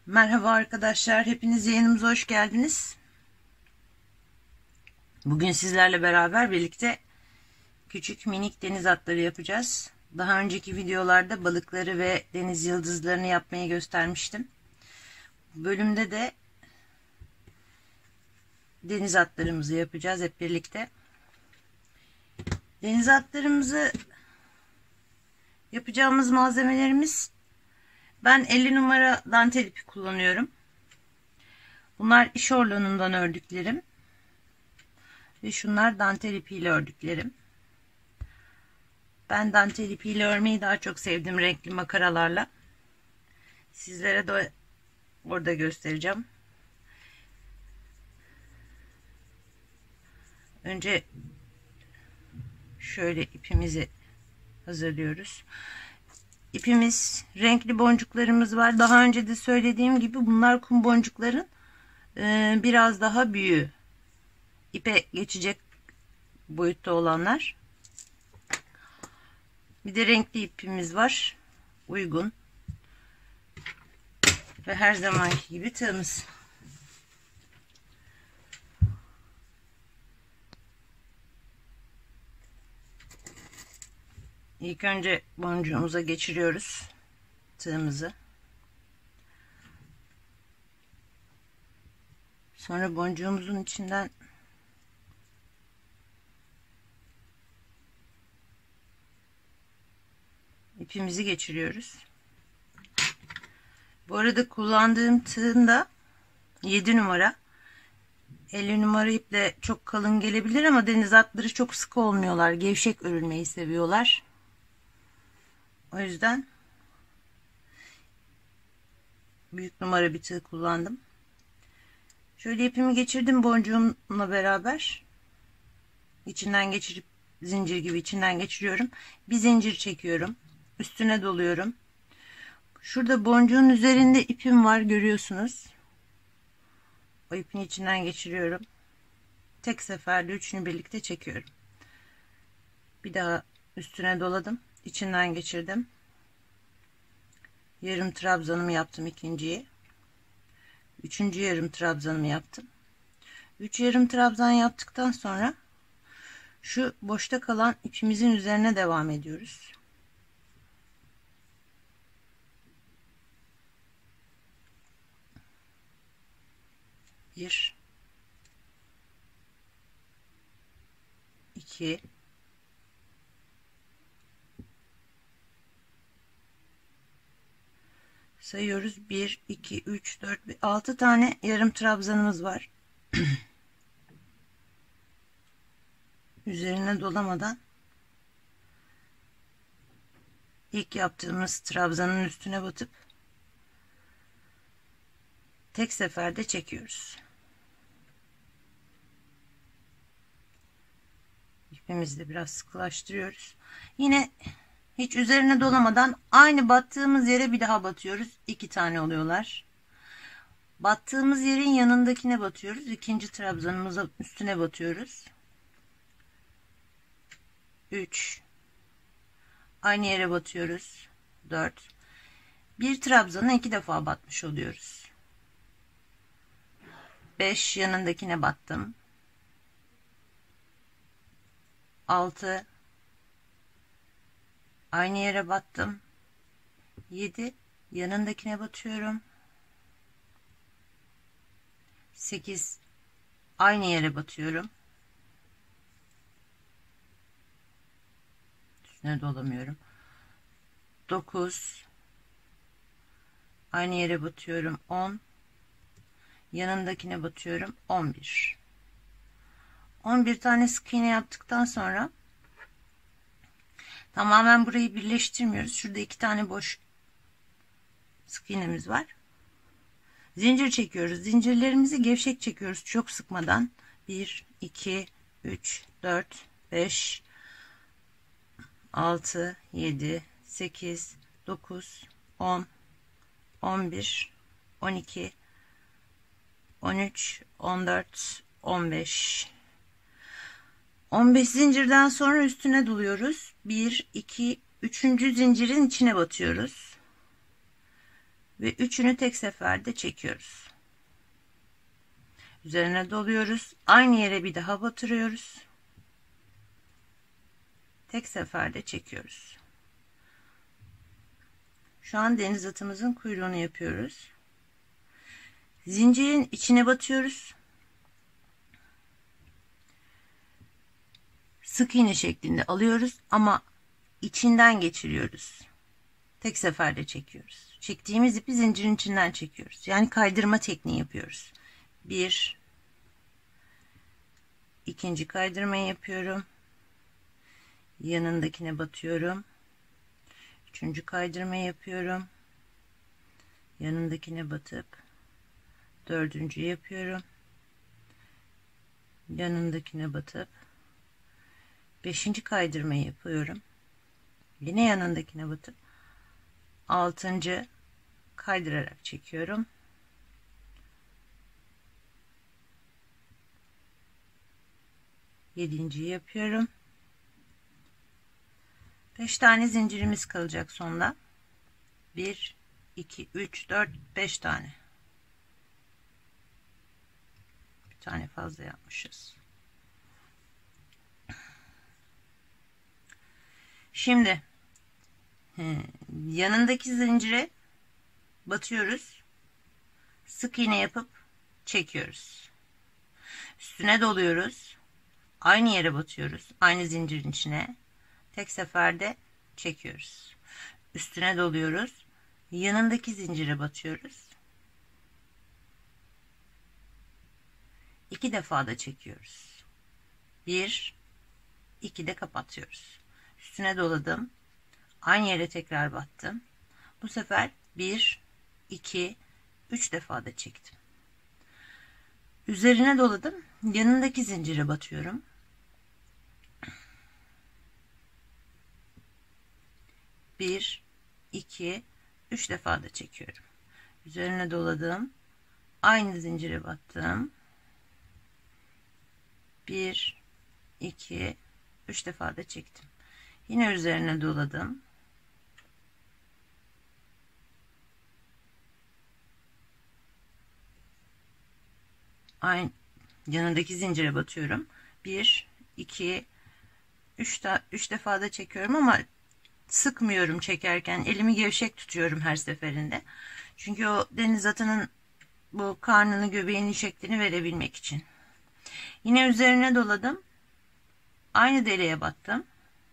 Merhaba arkadaşlar, hepiniz yayınımıza hoş geldiniz. Bugün sizlerle beraber birlikte küçük minik deniz atları yapacağız. Daha önceki videolarda balıkları ve deniz yıldızlarını yapmayı göstermiştim. Bu bölümde de deniz atlarımızı yapacağız hep birlikte. Deniz atlarımızı yapacağımız malzemelerimiz, ben 50 numara dantel ipi kullanıyorum. Bunlar iş orlanından ördüklerim. Ve şunlar dantel ipiyle ördüklerim. Ben dantel ipiyle örmeyi daha çok sevdim, renkli makaralarla. Sizlere de orada göstereceğim. Önce şöyle ipimizi hazırlıyoruz. İpimiz, renkli boncuklarımız var. Daha önce de söylediğim gibi bunlar kum boncukların biraz daha büyüğü. İpe geçecek boyutta olanlar. Bir de renkli ipimiz var. Uygun. Ve her zamanki gibi tığımız. İlk önce boncuğumuza geçiriyoruz tığımızı. Sonra boncuğumuzun içinden ipimizi geçiriyoruz. Bu arada kullandığım tığın da 7 numara. 50 numara iple çok kalın gelebilir ama deniz atları çok sıkı olmuyorlar. Gevşek örülmeyi seviyorlar. O yüzden büyük numara bir tığ kullandım. Şöyle ipimi geçirdim boncuğumla beraber. İçinden geçirip zincir gibi içinden geçiriyorum. Bir zincir çekiyorum. Üstüne doluyorum. Şurada boncuğun üzerinde ipim var, görüyorsunuz. O ipin içinden geçiriyorum. Tek seferde üçünü birlikte çekiyorum. Bir daha üstüne doladım. İçinden geçirdim. Yarım trabzanımı yaptım ikinciyi. Üçüncü yarım trabzanımı yaptım. 3 yarım trabzan yaptıktan sonra şu boşta kalan ipimizin üzerine devam ediyoruz. Bir, iki, sayıyoruz. 1, 2, 3, 4, 6 tane yarım trabzanımız var. Üzerine dolamadan ilk yaptığımız trabzanın üstüne batıp tek seferde çekiyoruz. İpimizi de biraz sıkılaştırıyoruz. Yine hiç üzerine dolamadan aynı battığımız yere bir daha batıyoruz. 2 tane oluyorlar. Battığımız yerin yanındakine batıyoruz. İkinci trabzanımıza üstüne batıyoruz. 3, aynı yere batıyoruz. 4, bir trabzana 2 defa batmış oluyoruz. 5, yanındakine battım. 6, aynı yere battım. 7, yanındakine batıyorum. 8, aynı yere batıyorum. Üstüne dolamıyorum. 9, aynı yere batıyorum. 10, yanındakine batıyorum. 11. 11 tane sık iğne yaptıktan sonra tamamen burayı birleştirmiyoruz. Şurada 2 tane boş sık iğnemiz var. Zincir çekiyoruz. Zincirlerimizi gevşek çekiyoruz. Çok sıkmadan. 1, 2, 3, 4, 5, 6, 7, 8, 9, 10, 11, 12, 13, 14, 15. 15 zincirden sonra üstüne doluyoruz. 1, 2, 3. zincirin içine batıyoruz. ve üçünü tek seferde çekiyoruz. Üzerine doluyoruz. Aynı yere bir daha batırıyoruz. Tek seferde çekiyoruz. Şu an deniz atımızın kuyruğunu yapıyoruz. Zincirin içine batıyoruz. Sık iğne şeklinde alıyoruz ama içinden geçiriyoruz. Tek seferde çekiyoruz. Çektiğimiz ipi zincirin içinden çekiyoruz. Yani kaydırma tekniği yapıyoruz. Bir, ikinci kaydırmayı yapıyorum. Yanındakine batıyorum. Üçüncü kaydırmayı yapıyorum. Yanındakine batıp dördüncüyü yapıyorum. Yanındakine batıp beşinci kaydırmayı yapıyorum. Yine yanındakine batıp altıncı kaydırarak çekiyorum. Yedinciyi yapıyorum. 5 tane zincirimiz kalacak sonda. 1, 2, 3, 4, 5 tane. Bir tane fazla yapmışız. Şimdi yanındaki zincire batıyoruz. Sık iğne yapıp çekiyoruz. Üstüne doluyoruz. Aynı yere batıyoruz. Aynı zincirin içine. Tek seferde çekiyoruz. Üstüne doluyoruz. Yanındaki zincire batıyoruz. 2 defa da çekiyoruz. 1, 2 de kapatıyoruz. Üstüne doladım. Aynı yere tekrar battım. Bu sefer 1, 2, 3 defa da çektim. Üzerine doladım. Yanındaki zincire batıyorum. 1, 2, 3 defa da çekiyorum. Üzerine doladım. Aynı zincire battım. 1, 2, 3 defa da çektim. Yine üzerine doladım. Aynı yanındaki zincire batıyorum. 1, 2, 3 defa da çekiyorum ama sıkmıyorum çekerken. Elimi gevşek tutuyorum her seferinde. Çünkü o deniz atının bu karnını, göbeğinin şeklini verebilmek için. Yine üzerine doladım. Aynı deliğe battım.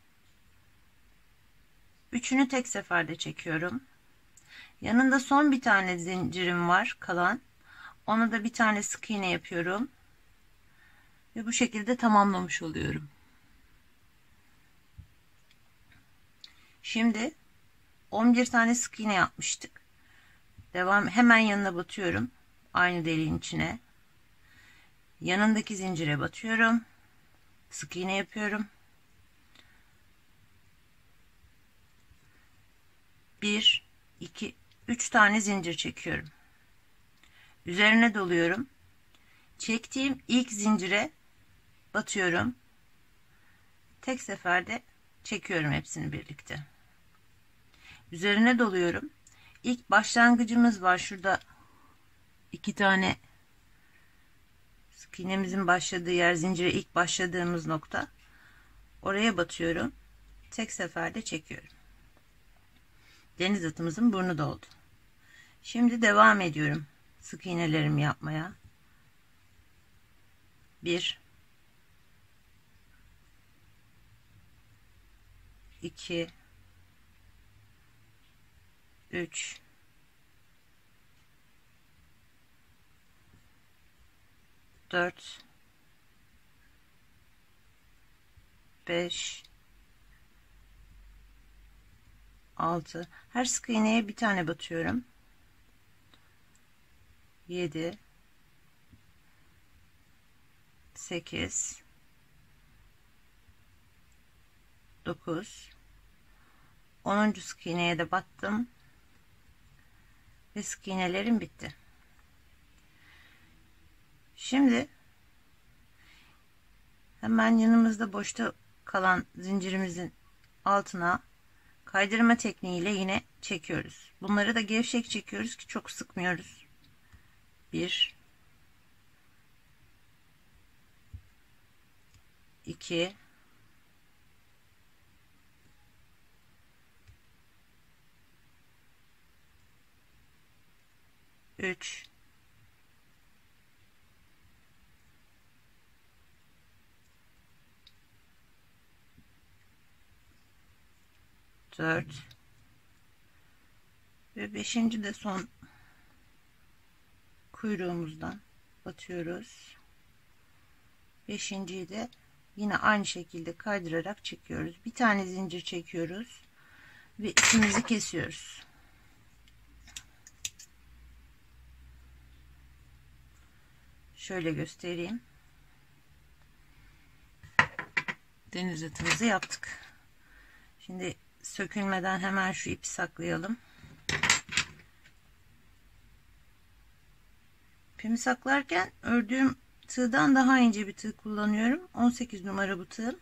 Üçünü tek seferde çekiyorum. Yanında son bir tane zincirim var kalan. Ona da bir tane sık iğne yapıyorum. Ve bu şekilde tamamlamış oluyorum. Şimdi 11 tane sık iğne yapmıştık. Hemen yanına batıyorum. Aynı deliğin içine. Yanındaki zincire batıyorum. Sık iğne yapıyorum. 1, 2, 3 tane zincir çekiyorum. Üzerine doluyorum. Çektiğim ilk zincire batıyorum. Tek seferde çekiyorum hepsini birlikte. Üzerine doluyorum. İlk başlangıcımız var. Şurada 2 tane sık iğnemizin başladığı yer, zincire ilk başladığımız nokta. Oraya batıyorum. Tek seferde çekiyorum. Deniz atımızın burnu doldu. Şimdi devam ediyorum sık iğnelerimi yapmaya. 1, 2, 3, 4, 5, 6. Her sık iğneye bir tane batıyorum. 7, 8, 9, 10. sık iğneye de battım ve sık iğnelerim bitti. Şimdi hemen yanımızda boşta kalan zincirimizin altına kaydırma tekniğiyle yine çekiyoruz. Bunları da gevşek çekiyoruz ki çok sıkmıyoruz. 1 2 3 4 ve 5. de son kuyruğumuzdan batıyoruz. 5.'yi de yine aynı şekilde kaydırarak çekiyoruz. Bir tane zincir çekiyoruz ve ipimizi kesiyoruz. Şöyle göstereyim. Deniz atımızı yaptık. Şimdi sökülmeden hemen şu ipi saklayalım. İpimi saklarken ördüğüm tığdan daha ince bir tığ kullanıyorum. 18 numara bu tığım.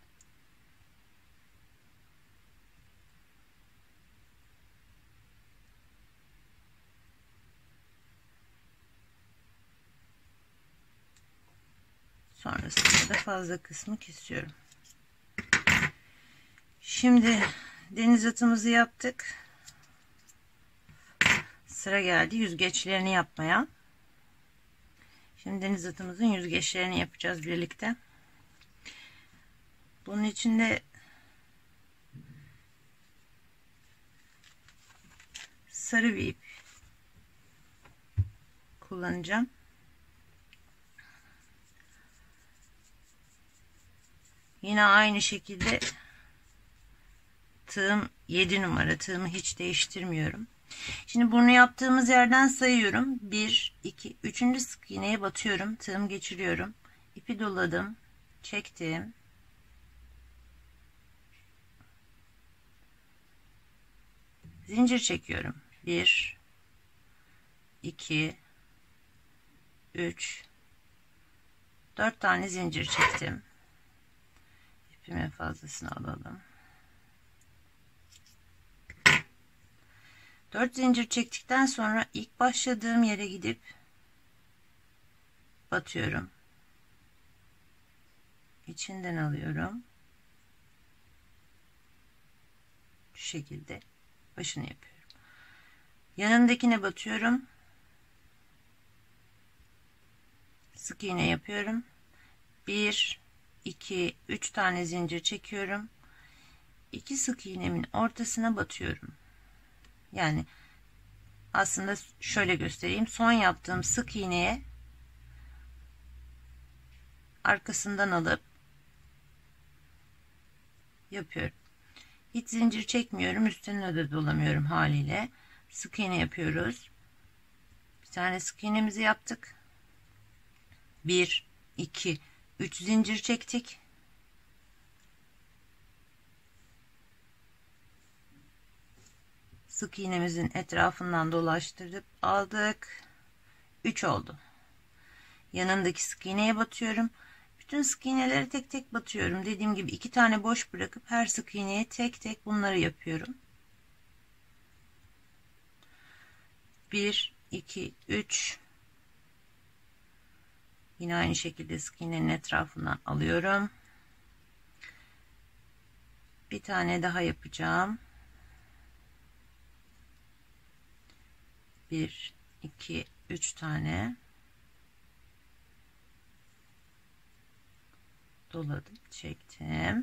Sonrasında da fazla kısmı kesiyorum. Şimdi deniz atımızı yaptık. Sıra geldi yüzgeçlerini yapmaya. Şimdi deniz atımızın yüzgeçlerini yapacağız birlikte. Bunun için de sarı bir ip kullanacağım. Yine aynı şekilde tığım 7 numara. Tığımı hiç değiştirmiyorum. Şimdi bunu yaptığımız yerden sayıyorum. 1, 2, 3. sık iğneye batıyorum. Tığım geçiriyorum. İpi doladım. Çektim. Zincir çekiyorum. 1, 2, 3, 4 tane zincir çektim. İpimin fazlasını alalım. 4 zincir çektikten sonra ilk başladığım yere gidip batıyorum. İçinden alıyorum. Şu şekilde başını yapıyorum. Yanındakine batıyorum. Sık iğne yapıyorum. 1, 2, 3 tane zincir çekiyorum. 2 sık iğnemin ortasına batıyorum. Yani aslında şöyle göstereyim. Son yaptığım sık iğneye arkasından alıp yapıyorum. Hiç zincir çekmiyorum. Üstüne de dolamıyorum haliyle. Sık iğne yapıyoruz. Bir tane sık iğnemizi yaptık. 1, 2, 3 zincir çektik. Sık iğnemizin etrafından dolaştırıp aldık. 3 oldu. Yanındaki sık iğneye batıyorum. Bütün sık iğneleri tek tek batıyorum. Dediğim gibi 2 tane boş bırakıp her sık iğneye tek tek bunları yapıyorum. 1, 2, 3. Yine aynı şekilde sık iğnenin etrafından alıyorum. Bir tane daha yapacağım. 1, 2, 3 tane doladım, çektim.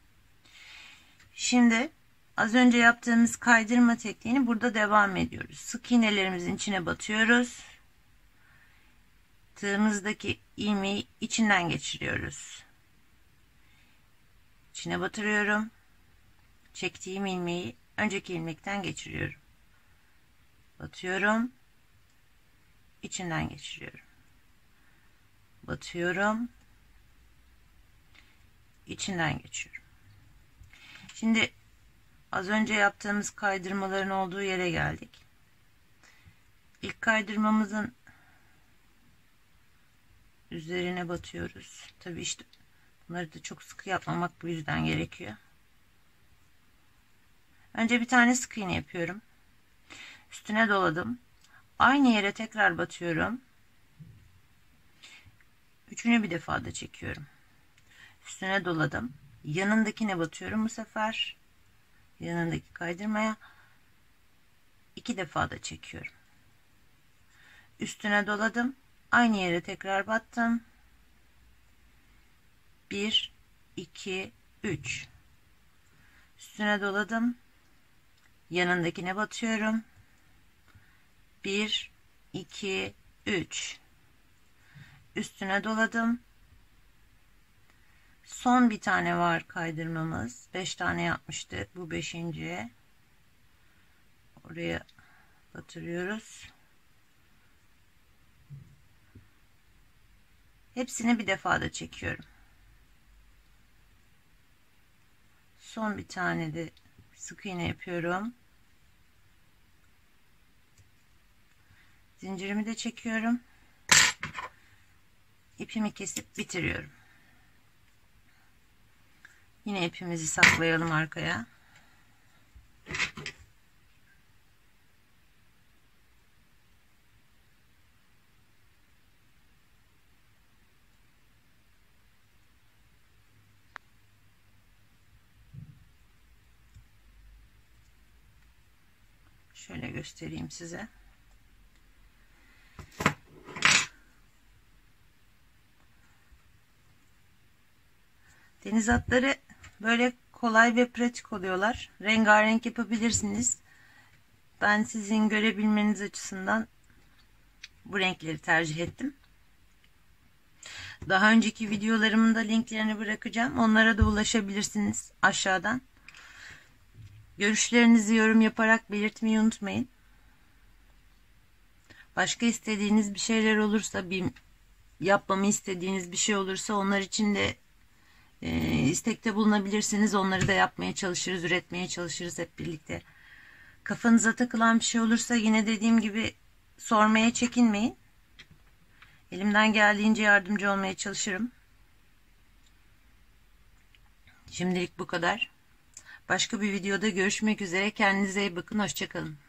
Şimdi az önce yaptığımız kaydırma tekniğini burada devam ediyoruz. Sık iğnelerimizin içine batıyoruz. Tığımızdaki ilmeği içinden geçiriyoruz. İçine batırıyorum. Çektiğim ilmeği önceki ilmekten geçiriyorum. Batıyorum. İçinden geçiriyorum. Batıyorum. İçinden geçiyorum. Şimdi az önce yaptığımız kaydırmaların olduğu yere geldik. İlk kaydırmamızın üzerine batıyoruz. Tabii işte bunları da çok sıkı yapmamak bu yüzden gerekiyor. Önce bir tane sık iğne yapıyorum. Üstüne doladım. Aynı yere tekrar batıyorum. Üçünü bir defa da çekiyorum. Üstüne doladım. Yanındakine batıyorum bu sefer. Yanındaki kaydırmaya 2 defa da çekiyorum. Üstüne doladım. Aynı yere tekrar battım. 1 2 3. Üstüne doladım. Yanındakine batıyorum. 1 2 3. Üstüne doladım. Son bir tane var kaydırmamız. 5 tane yapmıştık. Bu 5. Oraya batırıyoruz. Hepsini bir defada çekiyorum. Son bir tane de sık iğne yapıyorum. Zincirimi de çekiyorum. İpimi kesip bitiriyorum. Yine ipimizi saklayalım arkaya. Şöyle göstereyim size. Deniz atları böyle kolay ve pratik oluyorlar. Rengarenk yapabilirsiniz. Ben sizin görebilmeniz açısından bu renkleri tercih ettim. Daha önceki videolarımın da linklerini bırakacağım. Onlara da ulaşabilirsiniz aşağıdan. Görüşlerinizi yorum yaparak belirtmeyi unutmayın. Başka istediğiniz bir şeyler olursa, yapmamı istediğiniz bir şey olursa onlar için de istekte bulunabilirsiniz. Onları da yapmaya çalışırız, üretmeye çalışırız hep birlikte. Kafanıza takılan bir şey olursa yine dediğim gibi sormaya çekinmeyin. Elimden geldiğince yardımcı olmaya çalışırım. Şimdilik bu kadar. Başka bir videoda görüşmek üzere. Kendinize iyi bakın. Hoşça kalın.